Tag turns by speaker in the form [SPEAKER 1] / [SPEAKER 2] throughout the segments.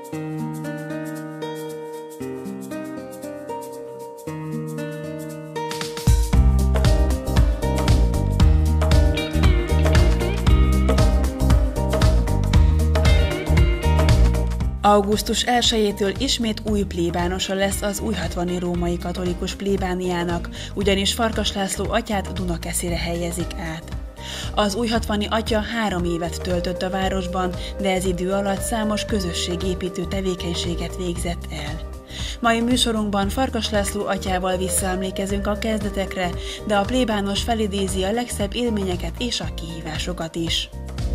[SPEAKER 1] Augusztus 1-től ismét új plébánosa lesz az újhatvani római katolikus plébániának, ugyanis Farkas László atyát Dunakeszire helyezik át. Az újhatvani atya 3 évet töltött a városban, de ez idő alatt számos közösségépítő tevékenységet végzett el. Mai műsorunkban Farkas László atyával visszaemlékezünk a kezdetekre, de a plébános felidézi a legszebb élményeket és a kihívásokat is.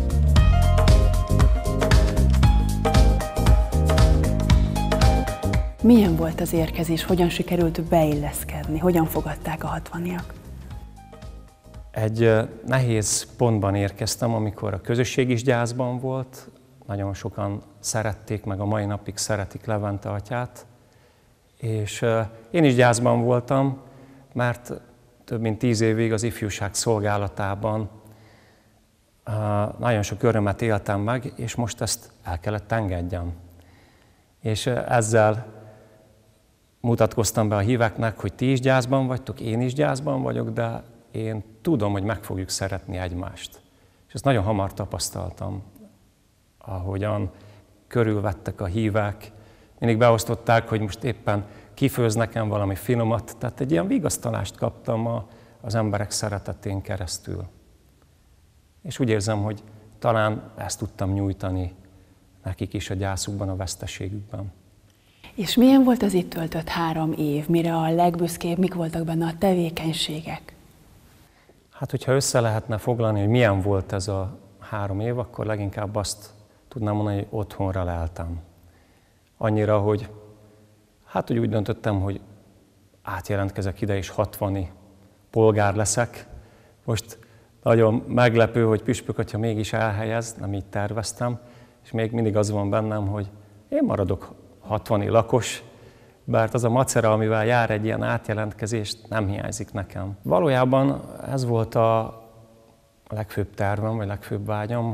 [SPEAKER 1] Milyen volt az érkezés, hogyan sikerült beilleszkedni, hogyan fogadták a hatvaniak?
[SPEAKER 2] Egy nehéz pontban érkeztem, amikor a közösség is gyászban volt, nagyon sokan szerették, meg a mai napig szeretik Levente atyát, és én is gyászban voltam, mert több mint 10 évig az ifjúság szolgálatában nagyon sok örömet éltem meg, és most ezt el kellett engedjem. És ezzel mutatkoztam be a híveknek, hogy ti is gyászban vagytok, én is gyászban vagyok, de én tudom, hogy meg fogjuk szeretni egymást. És ezt nagyon hamar tapasztaltam, ahogyan körülvettek a hívek. Mindig beosztották, hogy most éppen kifőz nekem valami finomat, tehát egy ilyen vigasztalást kaptam az emberek szeretetén keresztül. És úgy érzem, hogy talán ezt tudtam nyújtani nekik is a gyászukban, a veszteségükben.
[SPEAKER 1] És milyen volt az itt töltött 3 év? Mire a legbüszkébb, mik voltak benne a tevékenységek?
[SPEAKER 2] Hát, hogyha össze lehetne foglalni, hogy milyen volt ez a 3 év, akkor leginkább azt tudnám mondani, hogy otthonra leltem. Annyira, hogy hogy úgy döntöttem, hogy átjelentkezek ide, és hatvani polgár leszek. Most nagyon meglepő, hogy püspök atya mégis elhelyez, nem így terveztem, és még mindig az van bennem, hogy én maradok hatvani lakos, bár az a macera, amivel jár egy ilyen átjelentkezés, nem hiányzik nekem. Valójában ez volt a legfőbb tervem, vagy legfőbb vágyam,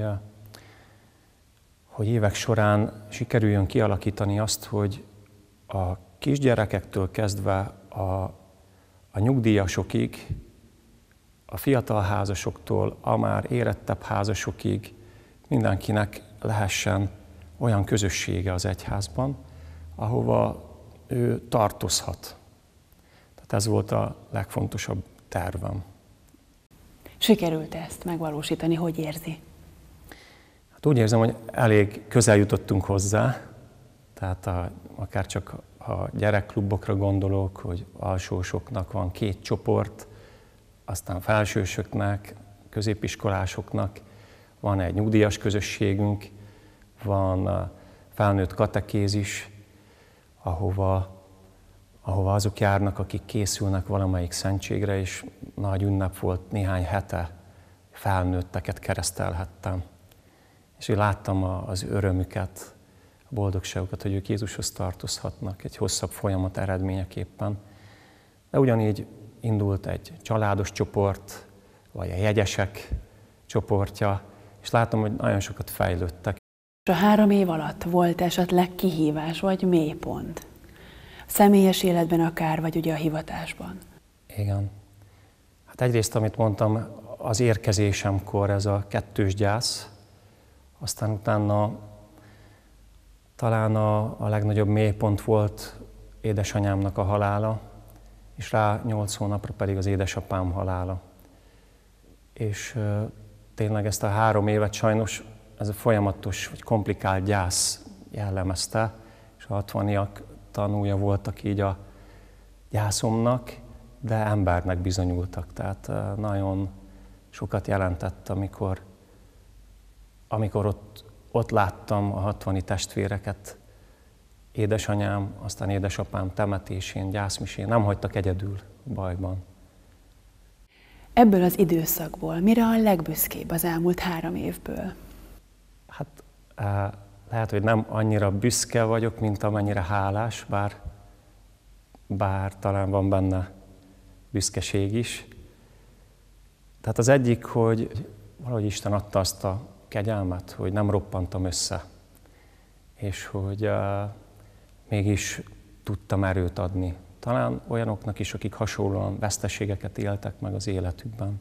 [SPEAKER 2] hogy évek során sikerüljön kialakítani azt, hogy a kisgyerekektől kezdve a nyugdíjasokig, a fiatal házasoktól a már érettebb házasokig mindenkinek lehessen olyan közössége az egyházban, ahova ő tartozhat. Tehát ez volt a legfontosabb tervem.
[SPEAKER 1] Sikerült ezt megvalósítani, hogy érzi?
[SPEAKER 2] Hát úgy érzem, hogy elég közel jutottunk hozzá, tehát akár csak a gyerekklubokra gondolok, hogy alsósoknak van 2 csoport, aztán felsősöknek, középiskolásoknak van egy nyugdíjas közösségünk, van felnőtt katekézis, ahova azok járnak, akik készülnek valamelyik szentségre, és nagy ünnep volt, néhány hete felnőtteket keresztelhettem. És én láttam az örömüket, a boldogságukat, hogy ők Jézushoz tartozhatnak egy hosszabb folyamat eredményeképpen. De ugyanígy indult egy családos csoport, vagy a jegyesek csoportja, és látom, hogy nagyon sokat fejlődtek.
[SPEAKER 1] A 3 év alatt volt esetleg kihívás, vagy mélypont? A személyes életben akár, vagy ugye a hivatásban?
[SPEAKER 2] Igen. Hát egyrészt, amit mondtam, az érkezésemkor ez a 2-s gyász, aztán utána talán a legnagyobb mélypont volt édesanyámnak a halála, és rá 8 hónapra pedig az édesapám halála. És tényleg ezt a 3 évet sajnos ez a folyamatos, vagy komplikált gyász jellemezte, és a hatvaniak tanúja voltak így a gyászomnak, de embernek bizonyultak. Tehát nagyon sokat jelentett, amikor ott láttam a hatvani testvéreket, édesanyám, aztán édesapám temetésén, gyászmisén, nem hagytak egyedül bajban.
[SPEAKER 1] Ebből az időszakból mire a legbüszkébb az elmúlt 3 évből?
[SPEAKER 2] Hát lehet, hogy nem annyira büszke vagyok, mint amennyire hálás, bár talán van benne büszkeség is. Tehát az egyik, hogy valahogy Isten adta azt a kegyelmet, hogy nem roppantam össze. és hogy mégis tudtam erőt adni. Talán olyanoknak is, akik hasonlóan veszteségeket éltek meg az életükben.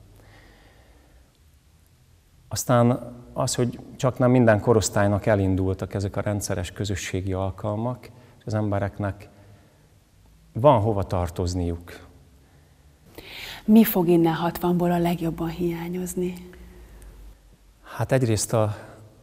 [SPEAKER 2] Aztán az, hogy csak nem minden korosztálynak elindultak ezek a rendszeres közösségi alkalmak, és az embereknek van hova tartozniuk.
[SPEAKER 1] Mi fog innen 60-ból a legjobban hiányozni?
[SPEAKER 2] Hát egyrészt a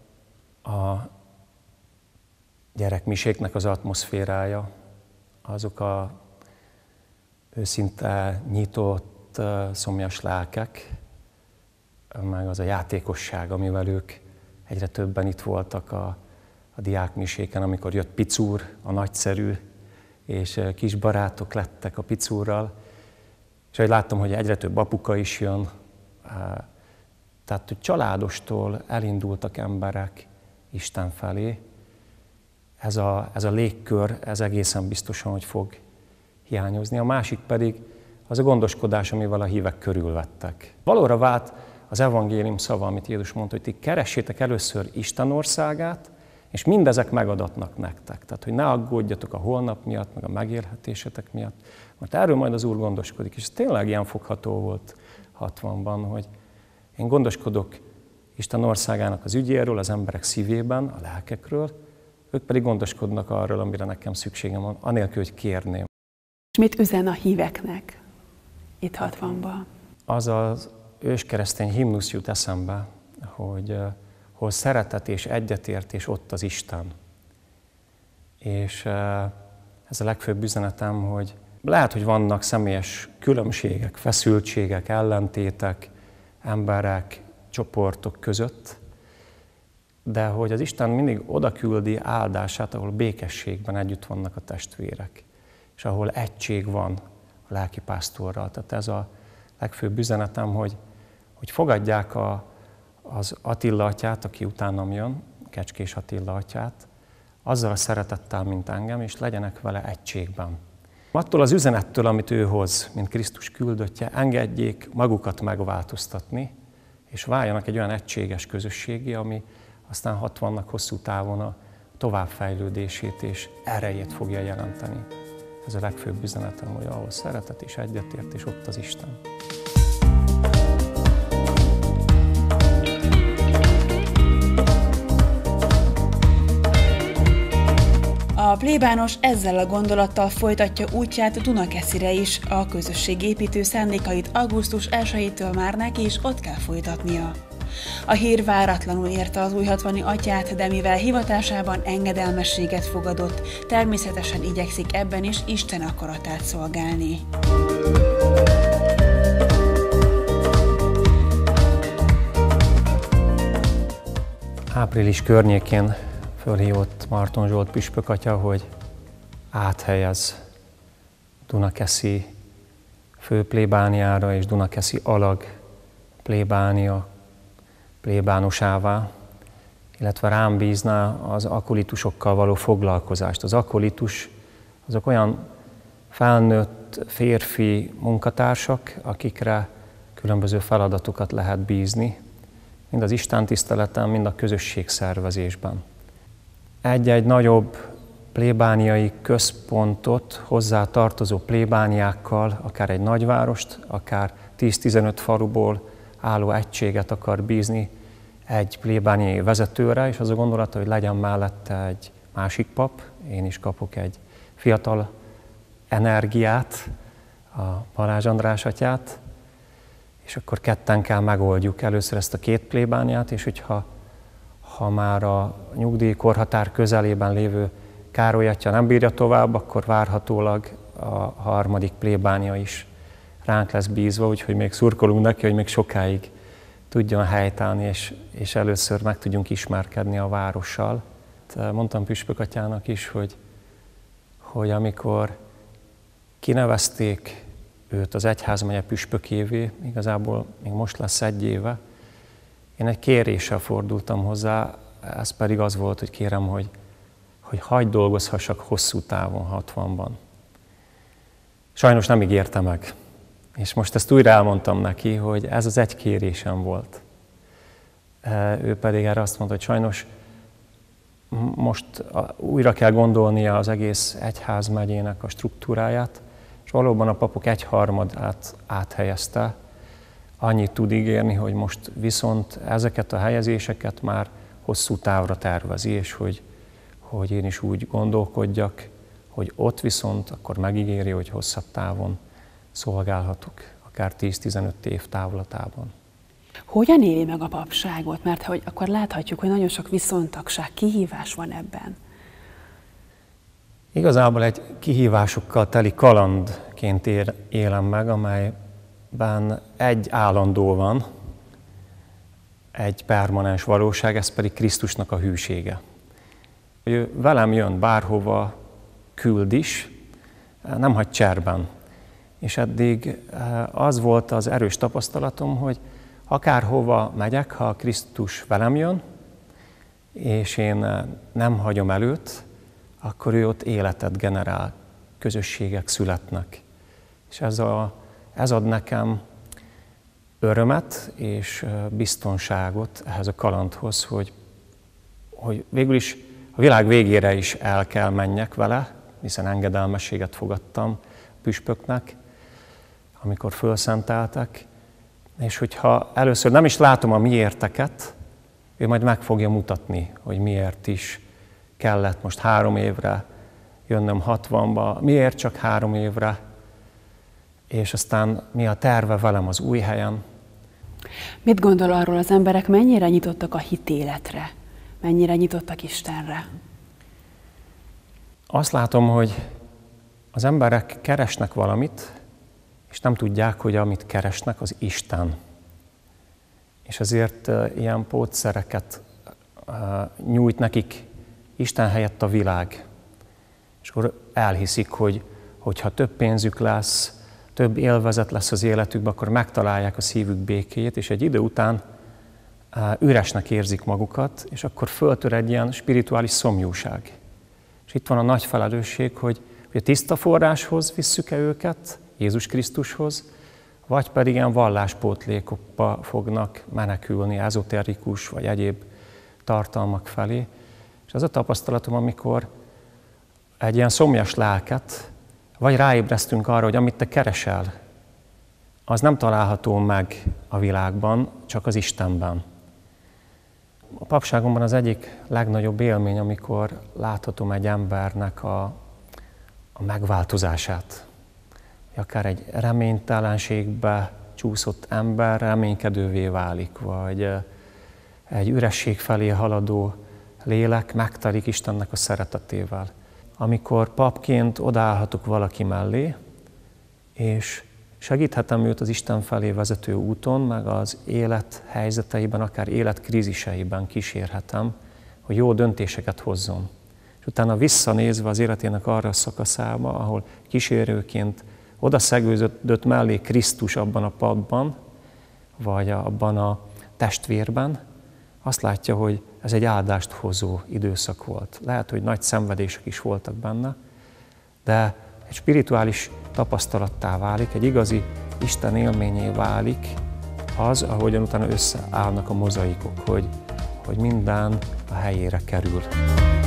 [SPEAKER 2] gyerekmiséknek az atmoszférája, azok a őszinte nyitott, szomjas lelkek, meg az a játékosság, amivel ők egyre többen itt voltak a diákmiséken, amikor jött Picúr, a nagyszerű, és kis barátok lettek a Picúrral. És ahogy láttam, hogy egyre több apuka is jön, tehát hogy családostól elindultak emberek Isten felé. Ez a légkör, ez egészen biztosan, hogy fog hiányozni. A másik pedig az a gondoskodás, amivel a hívek körülvettek. Valóra vált az evangélium szava, amit Jézus mondta, hogy ti keressétek először Isten országát, és mindezek megadatnak nektek. Tehát, hogy ne aggódjatok a holnap miatt, meg a megélhetésetek miatt, mert erről majd az Úr gondoskodik. És ez tényleg ilyen fogható volt 60-ban, hogy én gondoskodok Isten országának az ügyéről, az emberek szívében, a lelkekről, ők pedig gondoskodnak arról, amire nekem szükségem van, anélkül, hogy kérném.
[SPEAKER 1] És mit üzen a híveknek itt 60-ban?
[SPEAKER 2] Az az őskeresztény himnusz jut eszembe, hogy hol szeretet és egyetértés, ott az Isten. És ez a legfőbb üzenetem, hogy lehet, hogy vannak személyes különbségek, feszültségek, ellentétek, emberek, csoportok között, de hogy az Isten mindig oda küldi áldását, ahol békességben együtt vannak a testvérek, és ahol egység van a lelkipásztorral. Tehát ez a legfőbb üzenetem, hogy fogadják az Attila atyát, aki utánam jön, Kecskés Attila atyát, azzal a szeretettel, mint engem, és legyenek vele egységben. Attól az üzenettől, amit ő hoz, mint Krisztus küldöttje, engedjék magukat megváltoztatni, és váljanak egy olyan egységes közösségé, ami aztán 60-nak hosszú távon a továbbfejlődését és erejét fogja jelenteni. Ez a legfőbb üzenetem, hogy ahol szeretet és egyetért, és ott az Isten.
[SPEAKER 1] A plébános ezzel a gondolattal folytatja útját Dunakeszire is, a közösség építő szándékait augusztus 1-től már neki is ott kell folytatnia. A hír váratlanul érte az újhatvani atyát, de mivel hivatásában engedelmességet fogadott, természetesen igyekszik ebben is Isten akaratát szolgálni.
[SPEAKER 2] Április környékén fölhívott Marton Zsolt püspök atya, hogy áthelyez Dunakeszi fő plébániára és Dunakeszi alag plébánia plébánusává, illetve rám bízná az akolitusokkal való foglalkozást. Az akolitus azok olyan felnőtt férfi munkatársak, akikre különböző feladatokat lehet bízni, mind az istentiszteleten, mind a közösségszervezésben. Egy-egy nagyobb plébániai központot, hozzá tartozó plébániákkal, akár egy nagyvárost, akár 10-15 faluból álló egységet akar bízni egy plébániai vezetőre, és az a gondolata, hogy legyen mellette egy másik pap, én is kapok egy fiatal energiát, a Balázs András atyát, és akkor ketten kell megoldjuk először ezt a két plébániát, és hogyha már a nyugdíjkorhatár közelében lévő Károly atya nem bírja tovább, akkor várhatólag a harmadik plébánia is ránk lesz bízva, úgyhogy még szurkolunk neki, hogy még sokáig tudjon helytállni, és először meg tudjunk ismerkedni a várossal. Mondtam püspök atyának is, hogy amikor kinevezték őt az egyházmegye püspökévé, igazából még most lesz 1 éve, én egy kéréssel fordultam hozzá, ez pedig az volt, hogy kérem, hogy hagyd dolgozhassak hosszú távon 60-ban. Sajnos nem ígérte meg. És most ezt újra elmondtam neki, hogy ez az egy kérésem volt. Ő pedig erre azt mondta, hogy sajnos most újra kell gondolnia az egész egyházmegyének a struktúráját, és valóban a papok 1/3 áthelyezte. Annyit tud ígérni, hogy most viszont ezeket a helyezéseket már hosszú távra tervezi, és hogy én is úgy gondolkodjak, hogy ott viszont akkor megígéri, hogy hosszabb távon szolgálhatok, akár 10-15 év távlatában.
[SPEAKER 1] Hogyan éli meg a papságot? Mert hogy akkor láthatjuk, hogy nagyon sok viszontagság, kihívás van ebben.
[SPEAKER 2] Igazából egy kihívásokkal teli kalandként élem meg, amelyben egy állandó van, egy permanens valóság, ez pedig Krisztusnak a hűsége. Ő velem jön bárhova, küld is, nem hagy cserben. És eddig az volt az erős tapasztalatom, hogy akárhova megyek, ha Krisztus velem jön, és én nem hagyom előtt, akkor ő ott életet generál, közösségek születnek. És ez ad nekem örömet és biztonságot ehhez a kalandhoz, hogy végül is a világ végére is el kell menjek vele, hiszen engedelmességet fogadtam püspöknek, amikor fölszenteltek, és hogyha először nem is látom a miérteket, ő majd meg fogja mutatni, hogy miért is kellett most 3 évre jönnöm 60-ba, miért csak 3 évre, és aztán mi a terve velem az új helyen.
[SPEAKER 1] Mit gondol arról, az emberek mennyire nyitottak a hitéletre, mennyire nyitottak Istenre?
[SPEAKER 2] Azt látom, hogy az emberek keresnek valamit, és nem tudják, hogy amit keresnek, az Isten. És ezért ilyen pótszereket nyújt nekik Isten helyett a világ. És akkor elhiszik, hogy ha több pénzük lesz, több élvezet lesz az életükben, akkor megtalálják a szívük békéjét, és egy idő után üresnek érzik magukat, és akkor föltör egy ilyen spirituális szomjúság. És itt van a nagy felelősség, hogy a tiszta forráshoz visszük-e őket, Jézus Krisztushoz, vagy pedig ilyen valláspótlékokba fognak menekülni, ezoterikus vagy egyéb tartalmak felé. És az a tapasztalatom, amikor egy ilyen szomjas lelket, vagy ráébresztünk arra, hogy amit te keresel, az nem található meg a világban, csak az Istenben. A papságomban az egyik legnagyobb élmény, amikor láthatom egy embernek a megváltozását. Akár egy reménytelenségbe csúszott ember reménykedővé válik, vagy egy üresség felé haladó lélek megtelik Istennek a szeretetével. Amikor papként odaállhatok valaki mellé, és segíthetem őt az Isten felé vezető úton, meg az élet helyzeteiben, akár életkríziseiben kísérhetem, hogy jó döntéseket hozzon. És utána visszanézve az életének arra a szakaszába, ahol kísérőként oda szegődött mellé Krisztus abban a papban, vagy abban a testvérben, azt látja, hogy ez egy áldást hozó időszak volt. Lehet, hogy nagy szenvedések is voltak benne, de egy spirituális tapasztalattá válik, egy igazi Isten élményé válik az, ahogyan utána összeállnak a mozaikok, hogy minden a helyére kerül.